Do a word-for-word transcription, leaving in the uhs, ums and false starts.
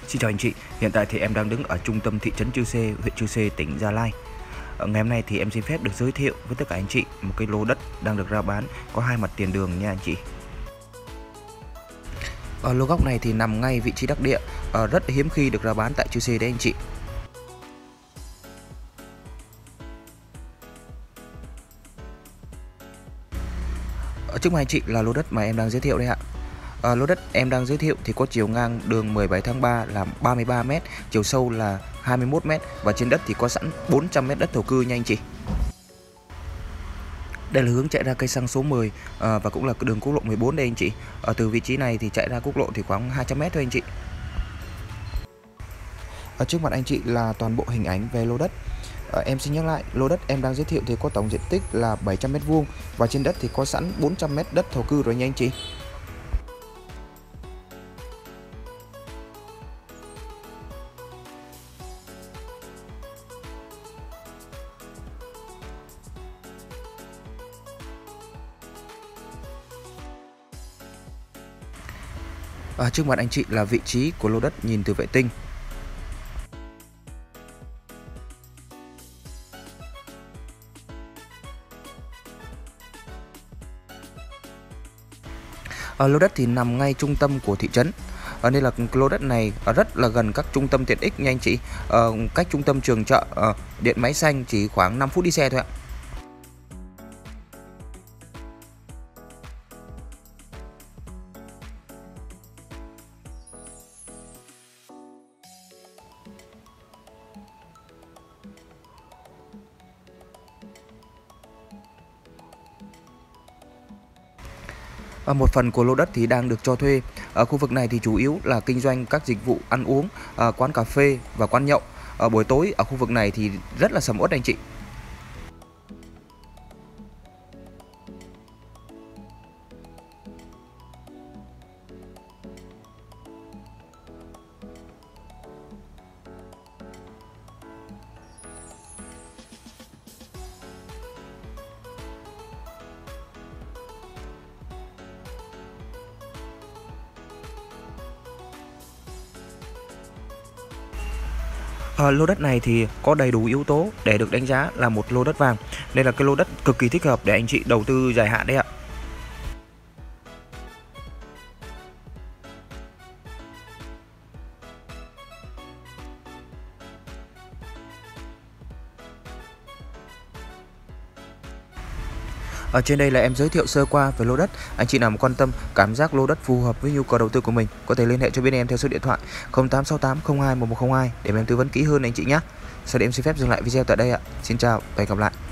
Xin chào anh chị, hiện tại thì em đang đứng ở trung tâm thị trấn Chư Sê, huyện Chư Sê, tỉnh Gia Lai. Ở ngày hôm nay thì em xin phép được giới thiệu với tất cả anh chị một cái lô đất đang được rao bán có hai mặt tiền đường nha anh chị. Ở lô góc này thì nằm ngay vị trí đắc địa, ở rất hiếm khi được rao bán tại Chư Sê đấy anh chị. Ở trước mặt anh chị là lô đất mà em đang giới thiệu đây ạ. À, lô đất em đang giới thiệu thì có chiều ngang đường mười bảy tháng ba là ba mươi ba mét, chiều sâu là hai mươi mốt mét và trên đất thì có sẵn bốn trăm mét đất thổ cư nha anh chị. Đây là hướng chạy ra cây xăng số mười à, và cũng là đường quốc lộ mười bốn đây anh chị. Ở từ vị trí này thì chạy ra quốc lộ thì khoảng hai trăm mét thôi anh chị. Ở trước mặt anh chị là toàn bộ hình ảnh về lô đất. À, em xin nhắc lại, lô đất em đang giới thiệu thì có tổng diện tích là bảy trăm mét vuông và trên đất thì có sẵn bốn trăm mét đất thổ cư rồi nha anh chị. À, trước mặt anh chị là vị trí của lô đất nhìn từ vệ tinh. À, lô đất thì nằm ngay trung tâm của thị trấn, à, nên là lô đất này rất là gần các trung tâm tiện ích nha anh chị. À, cách trung tâm trường chợ, à, điện máy xanh chỉ khoảng năm phút đi xe thôi ạ. Ở một phần của lô đất thì đang được cho thuê. Ở khu vực này thì chủ yếu là kinh doanh các dịch vụ ăn uống, à, quán cà phê và quán nhậu. Ở buổi tối ở khu vực này thì rất là sầm uất anh chị. À, lô đất này thì có đầy đủ yếu tố để được đánh giá là một lô đất vàng, nên là cái lô đất cực kỳ thích hợp để anh chị đầu tư dài hạn đấy ạ. Ở trên đây là em giới thiệu sơ qua về lô đất. Anh chị nào quan tâm cảm giác lô đất phù hợp với nhu cầu đầu tư của mình có thể liên hệ cho bên em theo số điện thoại không tám sáu tám không hai một một không hai để em tư vấn kỹ hơn anh chị nhé. Sau đây em xin phép dừng lại video tại đây ạ. Xin chào và hẹn gặp lại.